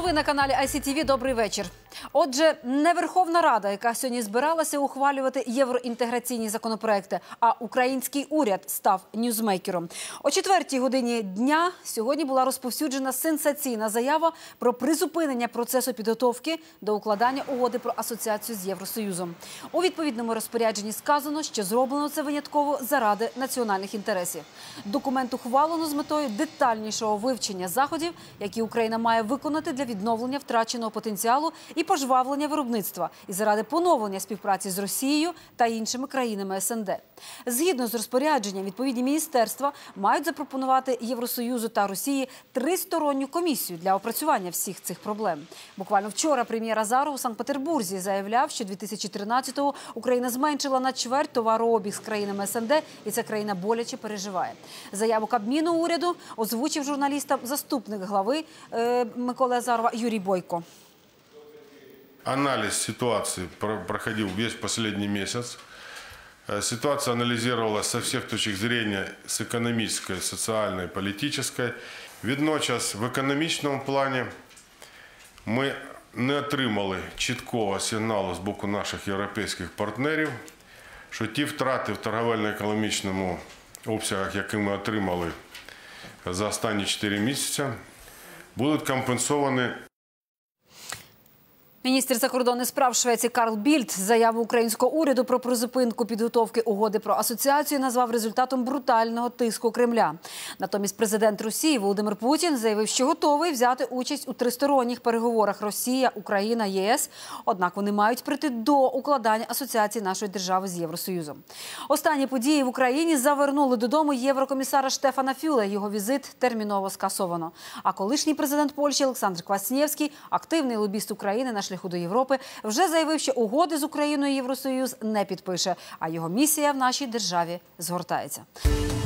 ви на каналі ICTV. Добрий вечір. Отже, не Верховна Рада, яка сьогодні збиралася ухвалювати євроінтеграційні законопроекти, а український уряд став ньюзмейкером. О 4-й годині дня сьогодні була розповсюджена сенсаційна заява про призупинення процесу підготовки до укладання угоди про асоціацію з Євросоюзом. У відповідному розпорядженні сказано, що зроблено це винятково заради національних інтересів. Документ ухвалено з метою детальнішого вивчення заходів, які Україна має виконати для відновлення втраченого потенціалу і пожвавлення виробництва, і заради поновлення співпраці з Росією та іншими країнами СНД. Згідно з розпорядженням, відповідні міністерства мають запропонувати Євросоюзу та Росії тристоронню комісію для опрацювання всіх цих проблем. Буквально вчора прем'єр Азаров у Санкт-Петербурзі заявляв, що 2013-го Україна зменшила на чверть товарообіг з країнами СНД, і ця країна боляче переживає. Заяву Кабміну уряду озвучив журналістам заступник глави Миколи Азарова Юрій Бойко. Анализ ситуации проходил весь последний месяц. Ситуация анализировалась со всех точек зрения, с экономической, социальной, политической. Водночас в економічному плані ми не отримали чіткого сигналу з боку наших європейських партнерів, що ті втрати в торговельно-економічному обсягах, які ми отримали за останні 4 місяці, будуть компенсовані. Міністр закордонних справ Швеції Карл Більд заяву українського уряду про призупинку підготовки угоди про асоціацію назвав результатом брутального тиску Кремля. Натомість президент Росії Володимир Путін заявив, що готовий взяти участь у тристоронніх переговорах Росія, Україна, ЄС. Однак вони мають прийти до укладання асоціації нашої держави з Євросоюзом. Останні події в Україні завернули додому єврокомісара Штефана Фюле. Його візит терміново скасовано. А колишній президент Польщі Олександр Кваснєвський, активний лобіст України на шляху до Європи, вже заявив, що угоди з Україною Євросоюз не підпише, а його місія в нашій державі згортається.